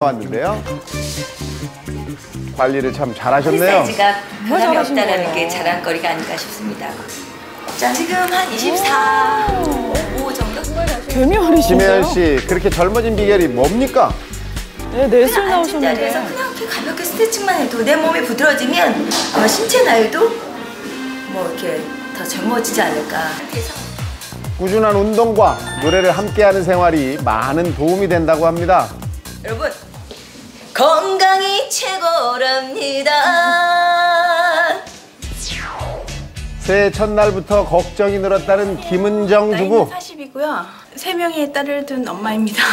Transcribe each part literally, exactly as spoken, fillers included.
왔는데요. 관리를 참 잘하셨네요. 사이즈가 변함이 없다는 게 자랑거리가 아닐까 싶습니다. 자, 지금 한 이십사, 오 정도? 개미 어리신데요? 심혜연 씨, 그렇게 젊어진 비결이 뭡니까? 네, 내술 그냥 앉은 나오셨는데. 자리에서 그냥 이렇게 가볍게 스트레칭만 해도 내 몸이 부드러워지면 아마 신체 나이도 뭐 이렇게 더 젊어지지 않을까. 그래서 꾸준한 운동과 노래를 함께하는 생활이 많은 도움이 된다고 합니다. 여러분, 건강이 최고랍니다. 새해 첫날부터 걱정이 늘었다는 김은정 나이는 주부. 사십이고요. 세 명의 딸을 둔 엄마입니다.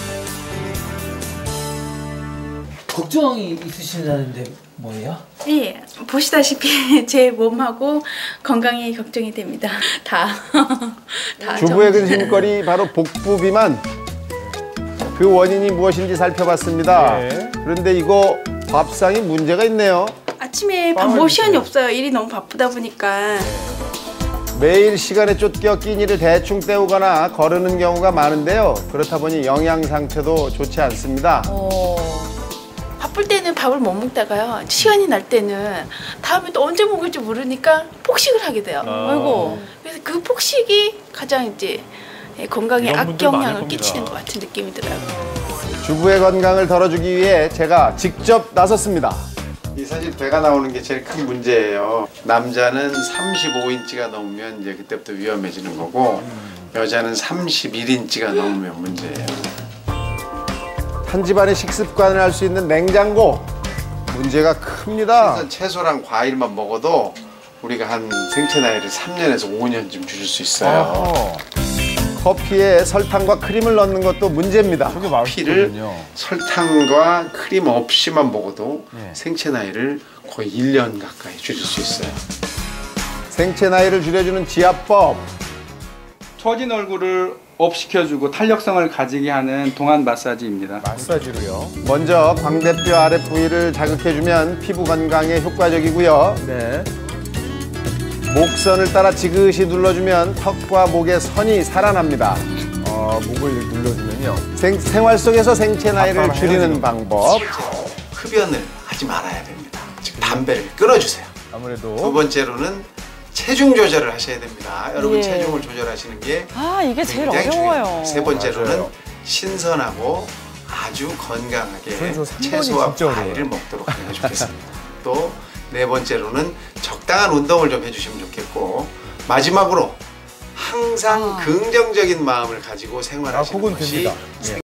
걱정이 있으시다는데 뭐예요? 예, 보시다시피 제 몸하고 건강이 걱정이 됩니다. 다. 다 주부의 정- 근심거리 바로 복부 비만. 그 원인이 무엇인지 살펴봤습니다. 네. 그런데 이거 밥상이 문제가 있네요. 아침에 밥 먹을 시간이 없어요. 일이 너무 바쁘다 보니까. 매일 시간에 쫓겨 끼니를 대충 때우거나 거르는 경우가 많은데요. 그렇다 보니 영양 상태도 좋지 않습니다. 바쁠 때는 밥을 못 먹다가요. 시간이 날 때는 다음에 또 언제 먹을지 모르니까 폭식을 하게 돼요. 아이고. 그래서 그 폭식이 가장 이제 건강에 이런 분들 많을 악영향을 겁니다. 끼치는 것 같은 느낌이 들어요. 주부의 건강을 덜어주기 위해 제가 직접 나섰습니다. 이 사실 배가 나오는 게 제일 큰 문제예요. 남자는 삼십오 인치가 넘으면 이제 그때부터 위험해지는 거고 여자는 삼십일 인치가 넘으면 문제예요. 한 집안의 식습관을 알 수 있는 냉장고 문제가 큽니다. 채소랑 과일만 먹어도 우리가 한 생체 나이를 삼 년에서 오 년쯤 줄일 수 있어요. 커피에 설탕과 크림을 넣는 것도 문제입니다. 커피를 설탕과 크림 없이만 먹어도 생체 나이를 거의 일 년 가까이 줄일 수 있어요. 생체 나이를 줄여주는 지압법. 처진 얼굴을 업 시켜주고 탄력성을 가지게 하는 동안 마사지입니다. 마사지로요? 먼저 광대뼈 아랫 부위를 자극해주면 피부 건강에 효과적이고요. 네. 목선을 따라 지그시 눌러주면 턱과 목의 선이 살아납니다. 아, 목을 눌러주면요. 생, 생활 속에서 생체 나이를 아빠랑 줄이는 헤어지는 방법. 흡연을 하지 말아야 됩니다. 즉 담배를 끊어주세요. 아무래도 두 번째로는 체중 조절을 하셔야 됩니다. 여러분 예. 체중을 조절하시는 게 아, 이게 제일 굉장히 어려워요. 중요해요. 세 번째로는 맞아요. 신선하고 아주 건강하게 그래서 삼 번이 채소와 진짜 과일을 어려워요. 먹도록 하는 게 좋겠습니다. 또 네 번째로는 적당한 운동을 좀 해주시면 좋겠고 마지막으로 항상 긍정적인 마음을 가지고 아, 생활하시는 그건 것이 됩니다. 예.